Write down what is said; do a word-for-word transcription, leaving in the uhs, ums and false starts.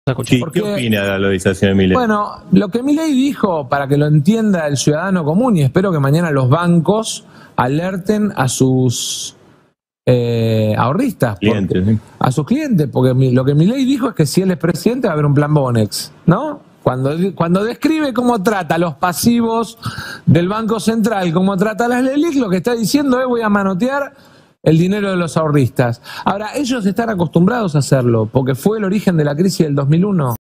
Sí, Porque, ¿qué opina de la valorización de Milei? Bueno, lo que Milei dijo, para que lo entienda el ciudadano común, y espero que mañana los bancos alerten a sus eh, ahorristas, Clientes, porque, ¿sí? a sus clientes, porque mi, lo que Milei dijo es que si él es presidente va a haber un plan Bonex, ¿no? Cuando, cuando describe cómo trata los pasivos del Banco Central, cómo trata las LELIQ, lo que está diciendo es voy a manotear el dinero de los ahorristas. Ahora, ellos están acostumbrados a hacerlo, porque fue el origen de la crisis del dos mil uno.